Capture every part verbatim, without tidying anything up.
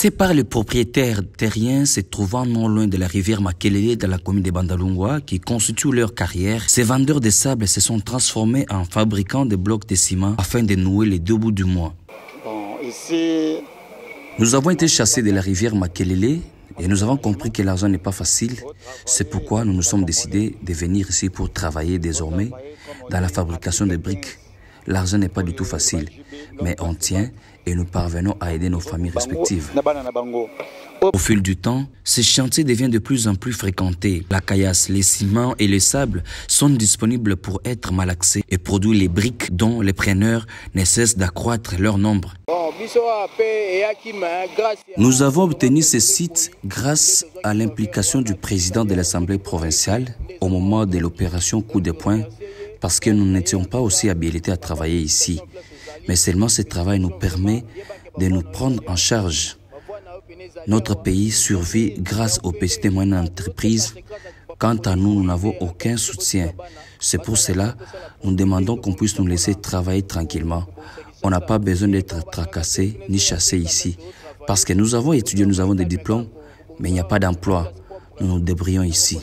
Lancé par les propriétaires terriens se trouvant non loin de la rivière Makelele dans la commune de Bandalungwa qui constituent leur carrière, ces vendeurs de sable se sont transformés en fabricants de blocs de ciment afin de nouer les deux bouts du mois. Bon, ici... Nous avons été chassés de la rivière Makelele et nous avons compris que l'argent n'est pas facile. C'est pourquoi nous nous sommes décidés de venir ici pour travailler désormais dans la fabrication de briques. L'argent n'est pas du tout facile, mais on tient et nous parvenons à aider nos familles respectives. Au fil du temps, ces chantiers deviennent de plus en plus fréquentés. La caillasse, les ciments et le sable sont disponibles pour être malaxés et produire les briques dont les preneurs ne cessent d'accroître leur nombre. Nous avons obtenu ces sites grâce à l'implication du président de l'Assemblée provinciale au moment de l'opération coup de poing, parce que nous n'étions pas aussi habilités à travailler ici. Mais seulement ce travail nous permet de nous prendre en charge. Notre pays survit grâce aux petites et moyennes entreprises. Quant à nous, nous n'avons aucun soutien. C'est pour cela que nous demandons qu'on puisse nous laisser travailler tranquillement. On n'a pas besoin d'être tracassés ni chassés ici. Parce que nous avons étudié, nous avons des diplômes, mais il n'y a pas d'emploi. Nous nous débrouillons ici.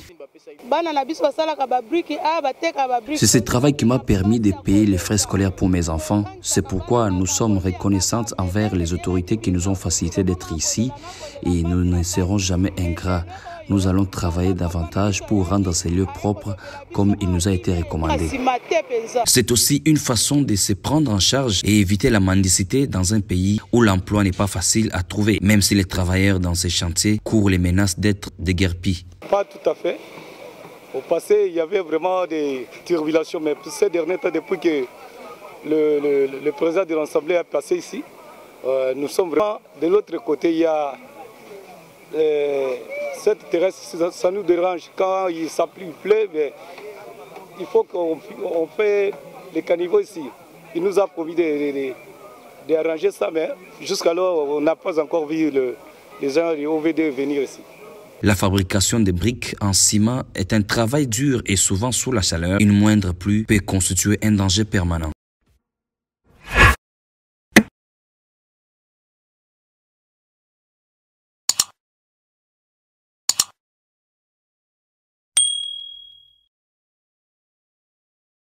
C'est ce travail qui m'a permis de payer les frais scolaires pour mes enfants. C'est pourquoi nous sommes reconnaissantes envers les autorités qui nous ont facilité d'être ici et nous ne serons jamais ingrats. Nous allons travailler davantage pour rendre ces lieux propres comme il nous a été recommandé. C'est aussi une façon de se prendre en charge et éviter la mendicité dans un pays où l'emploi n'est pas facile à trouver, même si les travailleurs dans ces chantiers courent les menaces d'être déguerpis. Pas tout à fait. Au passé, il y avait vraiment des tribulations, mais ces derniers temps, depuis que le, le, le président de l'Assemblée a passé ici, euh, nous sommes vraiment de l'autre côté. Il y a euh, cette terrasse, ça, ça nous dérange. Quand il, il pleut, mais il faut qu'on on fait les caniveaux ici. Il nous a promis d'arranger ça, mais jusqu'alors, on n'a pas encore vu le, les gens du O V D venir ici. La fabrication de briques en ciment est un travail dur et souvent sous la chaleur. Une moindre pluie peut constituer un danger permanent.